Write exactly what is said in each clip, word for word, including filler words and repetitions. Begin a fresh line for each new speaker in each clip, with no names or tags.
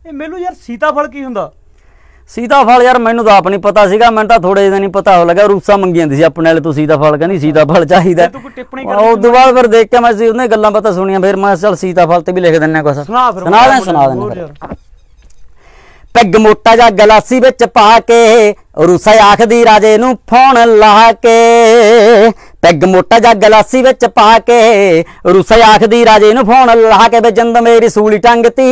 ਇਹ ਮੈਨੂੰ ਯਾਰ ਸੀਤਾਫਲ ਕੀ ਹੁੰਦਾ?
सीताफल यार मैनू तो आप नहीं पता सीगा, मैं तो थोड़े दिन ही पता हो लगा। रूसा मंगी जाती सी अपने वाले, तू सीताफल कहनी सीताफल चाहिए। उस बाद फिर देख के मैं उन्हें गल्लां पता सुनिया, फिर मैं चल सीताफल ते भी लिख दिन्ने कुछ। सुना दें सुना दें। पैग मोटा जा गलासी विच पा के रूसा आखदी राजे नू फोन ला के, पैग मोटा जा गलासी विच पा के रूसा आखदी राजे नू फोन ला के, वे जिंद मेरी सूली टंगती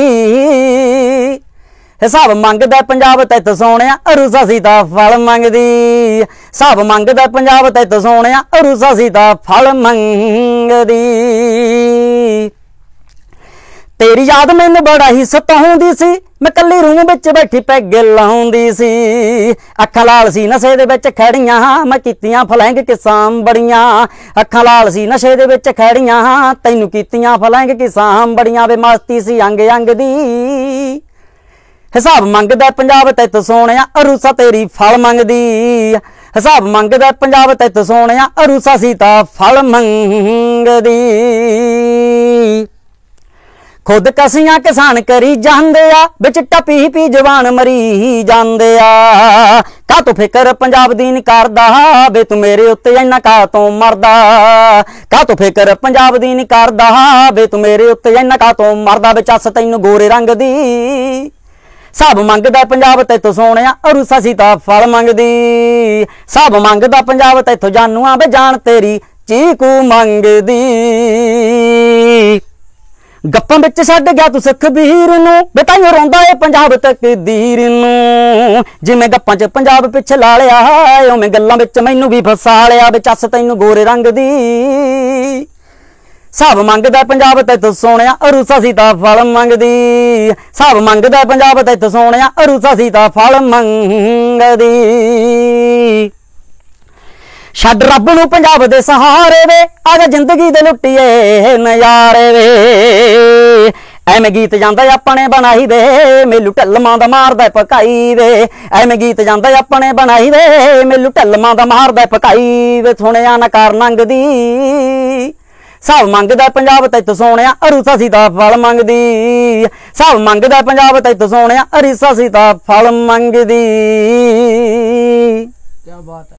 हिसाब मंगदा पंजाब तैत सोहणिया रूसा सीताफल मंगदी, हिसाब मंगदा पंजाब तैत सोहणिया रूसा सीताफल मंगदी। तेरी याद मैनू बड़ा ही सताउंदी सी, मैं कल्ली रूम विच बैठी पैग लाउंदी सी। अखां लाल सी नशे दे विच खड़ियां, मैं कीतियां फलैंग किसां बड़ियां। अखां लाल सी नशे दे विच खड़ियां, तैनू कीतियां फलैंग किसां बड़ियां। वे मस्ती सी अंग अंग दी, हिसाब मंगदा पंजाब तैत सोहणिया रूसा तेरी फल मंगदी, हिसाब मंगदा पंजाब तैत सोहणिया रूसा सीताफल मंगदी। खुद कसियां किसान करी जांदे आ, विच टपी पी जवान मरी जांदे आ। का तू फिकर पंजाब दी नहीं करदा, वे तू मेरे उत्ते इन्ना का तों मरदा। का तू फिकर पंजाब दी नहीं करदा, वे तू मेरे उत्ते इन्ना का तों मरदा। वे चस तैनू गोरे रंग दी, हिसाब मंगदा पंजाब तैत सोहणिया रूसा सीताफल मंगदी। हिसाब मंगदा पंजाब तैत जानूआ, वे जान तेरी चीकू मंगदी। गप्पां विच छड्ड गया तू सुखबीर नू, वे ताईं रोंदा ए पंजाब तकदीर नू। जिवें गप्पां च पंजाब पिछे ला लिया, उवें गल्लां विच मैनू भी फसा लिया। वे चस तैनू गोरे रंग दी, हिसाब मंगदा पंजाब तैत सोहणिया रूसा सीताफल मंगदी। हिसाब मंगदा पंजाब तैत सोहणिया रूसा सीताफल मंगदी। छड्ड रब नू पंजाब दे सहारे वे, आजा जिंदगी दे लुटिए नजारे वे। ਐਵੇਂ गीत जांदा अपने बनाई वे, मेलू ढलमां दा मारदा पकाई वे। ਐਵੇਂ गीत जांदा अपने बनाई वे, मेलू ढलमां दा मारदा पकाई वे। सुणिया ना कर नंगदी, हिसाब मंगदा पंजाब तैत सोहणिया रूसा सीताफल मंगदी। हिसाब मंगदा पंजाब तैत सोहणिया रूसा सीताफल मंगदी।
क्या बात है।